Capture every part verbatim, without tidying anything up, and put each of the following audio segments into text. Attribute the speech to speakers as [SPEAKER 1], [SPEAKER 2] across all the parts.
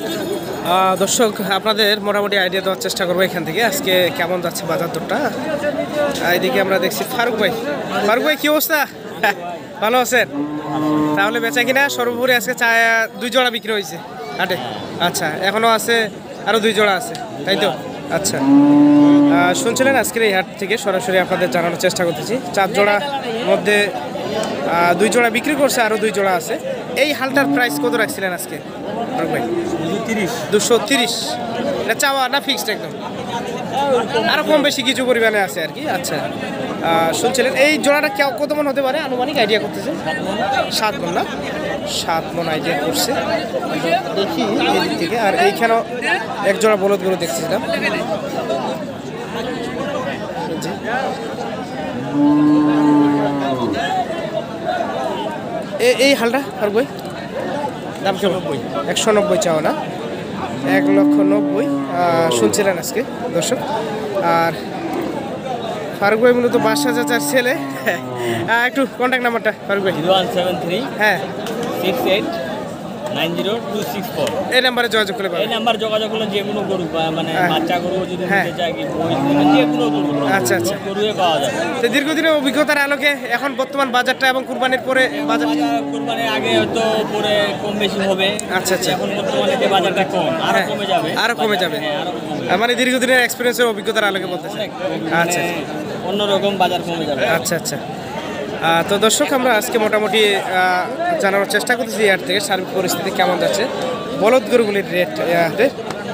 [SPEAKER 1] দর্শক আপনাদের মোটামুটি আইডিয়া দেওয়ার চেষ্টা করবো এখান থেকে আজকে কেমন যাচ্ছে বাজার দরটা। এইদিকে আমরা দেখছি ফারুক ভাই। ফারুক ভাই কি অবস্থা? ভালো আছেন? তাহলে বেচা কিনা সর্বোপরি আজকে চা দুই জোড়া বিক্রি হয়েছে হাটে? আচ্ছা, এখনো আছে আরো দুই জোড়া আছে, তাই তো? আচ্ছা, শুনছিলেন আজকের এই হাট থেকে সরাসরি আপনাদের জানানোর চেষ্টা করতেছি। চার জোড়া মধ্যে দুই জোড়া বিক্রি করছে, আরো দুই জোড়া আছে। এই হালটার প্রাইস কত রাখছিলেন আজকে ভাই? দুশো তিরিশ। এটা চাওয়া না ফিক্সড একদম? আরো কম বেশি কিছু পরিমাণে আছে আর কি। আচ্ছা, শুনছিলেন এই জোড়াটা কত মন হতে পারে আনুমানিক আইডিয়া করতেছেন? সাত মন না? সাত মন আইডিয়া করছে দেখি এদিক থেকে। আর এইখানেও এক জোড়া বলদ গরু দেখছিলাম। এই হালটা ফারুক ভাই দাম কেমন? একশো নব্বই চাও না? এক লক্ষ নব্বই শুনছিলেন আজকে দর্শক। আর ফারুক ভাই মূলত বাদশা চাচার ছেলে। একটু কন্ট্যাক্ট নাম্বারটা ফারুক ভাই।
[SPEAKER 2] জিরো ওয়ান সেভেন থ্রি
[SPEAKER 1] হ্যাঁ
[SPEAKER 2] six eight nine zero two six four.
[SPEAKER 1] এই নাম্বারে যোগাযোগ করলে
[SPEAKER 2] এই নাম্বার যোগাযোগ করলে যে কোনো গরু মানে বাচ্চা গরু যদি নিতে চায় কি যে কোনো গরু
[SPEAKER 1] আচ্ছা আচ্ছা
[SPEAKER 2] গরুয়ে পাওয়া যায়।
[SPEAKER 1] তো দীর্ঘদিনের অভিজ্ঞতার আলোকে এখন বর্তমান বাজারটা এবং কুরবানির পরে বাজার
[SPEAKER 2] কুরবানির আগে হয়তো পরে কম বেশি হবে।
[SPEAKER 1] আচ্ছা আচ্ছা,
[SPEAKER 2] এখন বর্তমানে যে বাজারটা কম আরো কমে যাবে।
[SPEAKER 1] আরো কমে যাবে মানে দীর্ঘদিনের এক্সপিরিয়েন্সের অভিজ্ঞতার আলোকে বলতেছে। আচ্ছা,
[SPEAKER 2] অন্যরকম বাজার কমে যাবে।
[SPEAKER 1] আচ্ছা আচ্ছা। তো দর্শক আমরা আজকে মোটামুটি জানানোর চেষ্টা করতেছি ইয়ার থেকে সার্বিক পরিস্থিতি কেমন যাচ্ছে, বলদ গরুগুলির রেট ইয়াতে।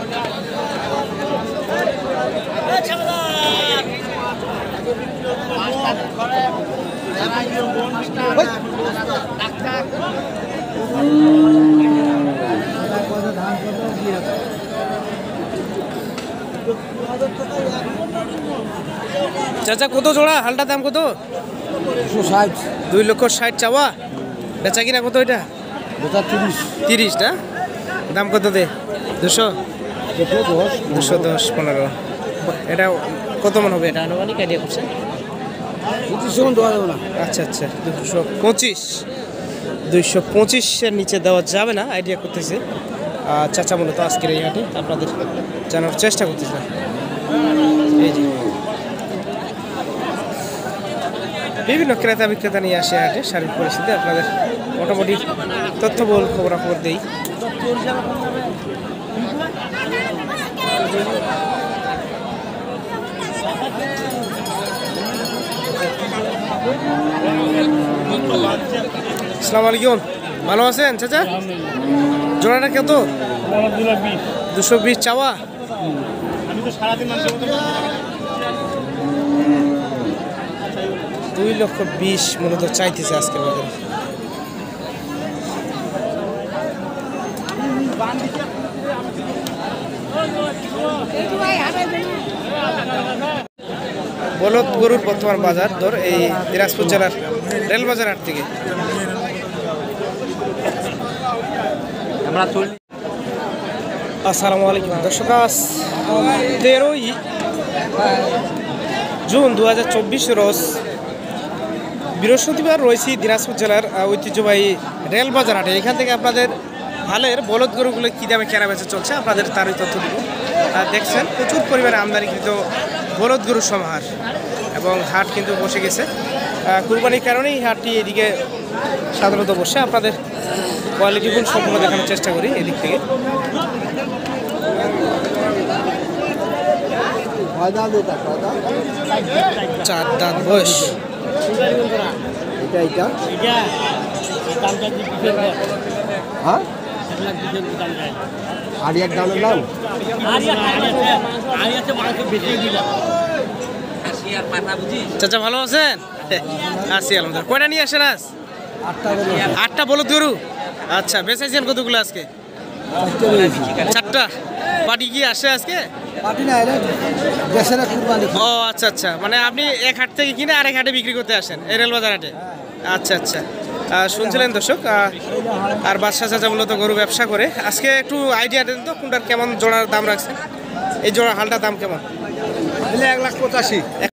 [SPEAKER 1] চাচা কত জোড়া হালটা দাম কত? দুই লক্ষ ষাট চাওয়া, বেচা কিনা কত? এটা
[SPEAKER 3] তিরিশ
[SPEAKER 1] তিরিশ না? দাম কত দে? দুশো দুশো দশ পনেরো। এটা কত মন হবে? এটা আনুমানিক আইডিয়া করছে? আচ্ছা আচ্ছা, দুশো পঁচিশ। দুইশো পঁচিশের নিচে দেওয়া যাবে না আইডিয়া করতেছে চাচা মূলত আজকের এই হাটে আপনাদের জানার চেষ্টা করতেছে। এই যে বিভিন্ন ক্রেতা বিক্রেতা নিয়ে আসে হাটে সার্বিক পরিস্থিতি আপনাদের মোটামুটি তথ্যবহুল খবরাখবর দেই। আসসালামু আলাইকুম, ভালো আছেন চাচা? জোড়াটা কত? দুশো বিশ চাওয়া? দুই লক্ষ বিশ মূলত চাইতেছে আজকের বাজারে। বলদ গরুর বর্তমান বাজার দর এই দিনাজপুর জেলার রেলবাজার হাট থেকে। আসসালামু আলাইকুম দর্শক, আজ তেরোই জুন দু হাজার চব্বিশ রোজ বৃহস্পতিবার রয়েছি দিনাজপুর জেলার ঐতিহ্যবাহী রেলবাজার হাটে। এখান থেকে আপনাদের হালের বলদ গরুগুলো কী দামে কেনা বেচা চলছে আপনাদের তারই তথ্য দেব। দেখছেন প্রচুর পরিমাণে আমদানিকৃত বলদ গরুর সমাহার এবং হাট কিন্তু বসে গেছে কুরবানির কারণেই হাটটি এদিকে সাধারণত বসে। আপনাদের কোয়ালিটিফুল সম্পূর্ণ দেখানোর চেষ্টা করি এদিক থেকে। চার দাঁত বয়স।
[SPEAKER 3] এটা এটা হ্যাঁ আরিয়ার দামের দাম
[SPEAKER 1] চাচা ভালো আছেন? আছি আলহামদুলিল্লাহ। কয়টা নিয়ে আসেন আজ? আটটা বলদ গরু। আচ্ছা, বেচাইছেন কতগুলো আজকে? চারটা। পাটি কি আসে আজকে? ও আচ্ছা আচ্ছা, মানে আপনি এক হাট থেকে কিনে আরেক হাটে বিক্রি করতে আসেন এই রেলবাজার হাটে? আচ্ছা আচ্ছা, শুনছিলেন দর্শক। আর বাদশা চাচা মূলত গরু ব্যবসা করে। আজকে একটু আইডিয়া দেন তো কোনটার কেমন জোড়ার দাম রাখছেন? এই জোড়া হালটার দাম কেমন?
[SPEAKER 3] এক লাখ পঁচাশি।